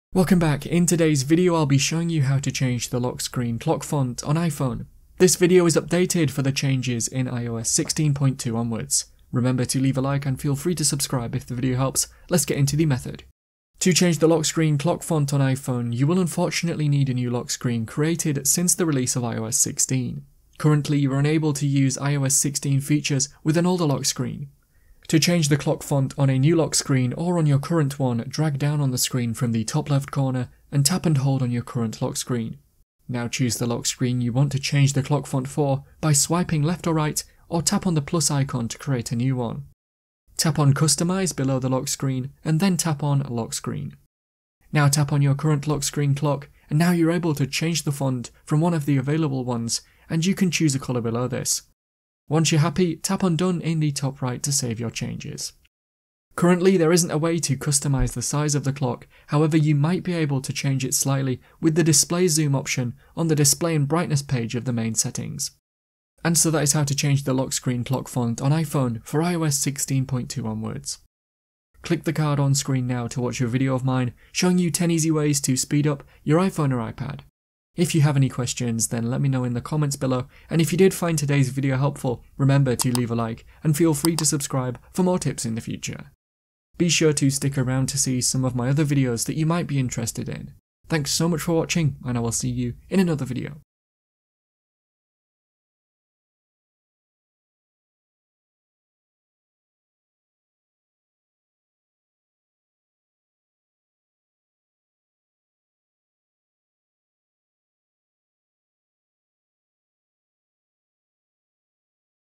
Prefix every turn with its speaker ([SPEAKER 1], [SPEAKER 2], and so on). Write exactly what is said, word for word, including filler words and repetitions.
[SPEAKER 1] Welcome back. In today's video I'll be showing you how to change the lock screen clock font on iPhone. This video is updated for the changes in i O S sixteen point two onwards. Remember to leave a like and feel free to subscribe if the video helps. Let's get into the method. To change the lock screen clock font on iPhone, you will unfortunately need a new lock screen created since the release of i O S sixteen. Currently you are unable to use i O S sixteen features with an older lock screen. To change the clock font on a new lock screen or on your current one, drag down on the screen from the top left corner and tap and hold on your current lock screen. Now choose the lock screen you want to change the clock font for by swiping left or right, or tap on the plus icon to create a new one. Tap on Customize below the lock screen and then tap on Lock Screen. Now tap on your current lock screen clock and now you're able to change the font from one of the available ones, and you can choose a colour below this. Once you're happy, tap on Done in the top right to save your changes. Currently there isn't a way to customize the size of the clock, however you might be able to change it slightly with the display zoom option on the display and brightness page of the main settings. And so that is how to change the lock screen clock font on iPhone for i O S sixteen point two onwards. Click the card on screen now to watch a video of mine showing you ten easy ways to speed up your iPhone or iPad. If you have any questions, then let me know in the comments below, and if you did find today's video helpful, remember to leave a like and feel free to subscribe for more tips in the future. Be sure to stick around to see some of my other videos that you might be interested in. Thanks so much for watching, and I will see you in another video.